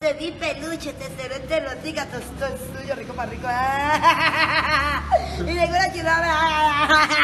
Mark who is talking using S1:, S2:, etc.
S1: De mi peluche, tesoro entre los hígados, todo es tuyo, rico para rico. Y tengo una chulada.